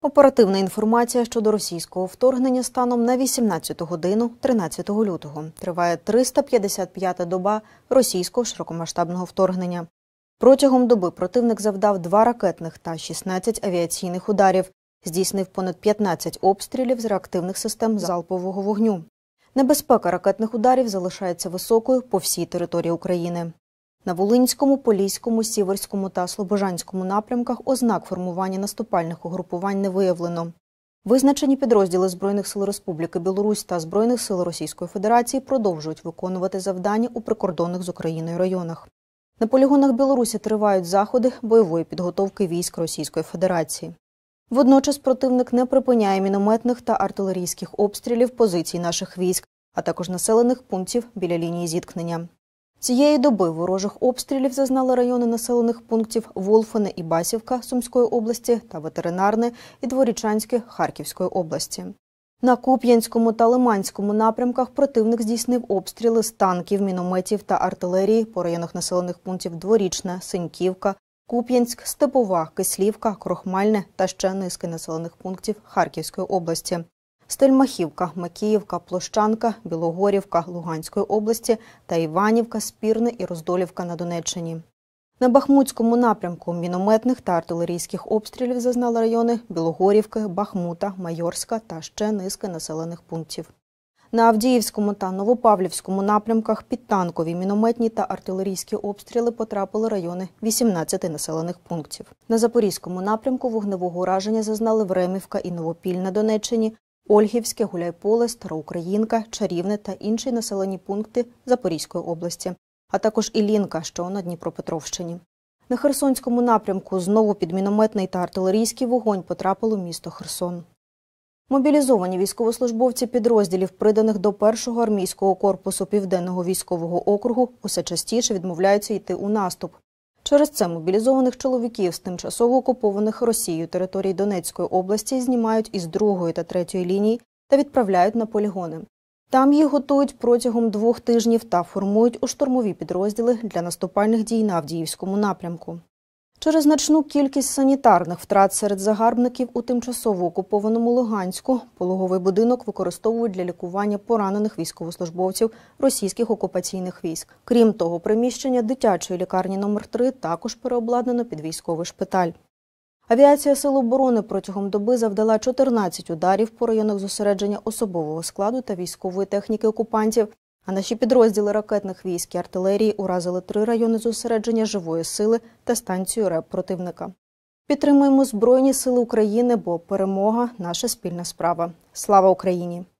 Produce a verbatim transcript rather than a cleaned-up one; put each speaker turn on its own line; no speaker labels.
Оперативна інформація щодо російського вторгнення станом на вісімнадцяту годину тринадцятого лютого. Триває триста п'ятдесят п'ята доба російського широкомасштабного вторгнення. Протягом доби противник завдав два ракетних та шістнадцять авіаційних ударів, здійснив понад п'ятнадцять обстрілів з реактивних систем залпового вогню. Небезпека ракетних ударів залишається високою по всій території України. На Волинському, Поліському, Сіверському та Слобожанському напрямках ознак формування наступальних угрупувань не виявлено. Визначені підрозділи Збройних сил Республіки Білорусь та Збройних сил Російської Федерації продовжують виконувати завдання у прикордонних з Україною районах. На полігонах Білорусі тривають заходи бойової підготовки військ Російської Федерації. Водночас противник не припиняє мінометних та артилерійських обстрілів позицій наших військ, а також населених пунктів біля лінії зіткнення. Цієї доби ворожих обстрілів зазнали райони населених пунктів Волфине і Басівка Сумської області та Ветеринарне і Дворічанське Харківської області. На Куп'янському та Лиманському напрямках противник здійснив обстріли з танків, мінометів та артилерії по районах населених пунктів Дворічне, Синьківка, Куп'янськ, Степова, Кислівка, Крохмальне та ще низки населених пунктів Харківської області. Стельмахівка, Макіївка, Площанка, Білогорівка Луганської області та Іванівка, Спірне і Роздолівка на Донеччині. На Бахмутському напрямку мінометних та артилерійських обстрілів зазнали райони Білогорівки, Бахмута, Майорська та ще низки населених пунктів. На Авдіївському та Новопавлівському напрямках під танкові, мінометні та артилерійські обстріли потрапили райони вісімнадцяти населених пунктів. На Запорізькому напрямку вогневого ураження зазнали Времівка і Новопіль на Донеччині, Ольгівське, Гуляйполе, Староукраїнка, Чарівне та інші населені пункти Запорізької області, а також Іллінка, що на Дніпропетровщині. На Херсонському напрямку знову під мінометний та артилерійський вогонь потрапило місто Херсон. Мобілізовані військовослужбовці підрозділів, приданих до першого армійського корпусу Південного військового округу, усе частіше відмовляються йти у наступ. Через це мобілізованих чоловіків з тимчасово окупованих Росією територій Донецької області знімають із другої та третьої ліній та відправляють на полігони. Там їх готують протягом двох тижнів та формують у штурмові підрозділи для наступальних дій на Авдіївському напрямку. Через значну кількість санітарних втрат серед загарбників у тимчасово окупованому Луганську пологовий будинок використовують для лікування поранених військовослужбовців російських окупаційних військ. Крім того, приміщення дитячої лікарні номер три також переобладнано під військовий шпиталь. Авіація Сил оборони протягом доби завдала чотирнадцять ударів по районах зосередження особового складу та військової техніки окупантів, а наші підрозділи ракетних військ і артилерії уразили три райони зосередження живої сили та станцію РЕБ противника. Підтримуємо Збройні сили України, бо перемога – наша спільна справа. Слава Україні!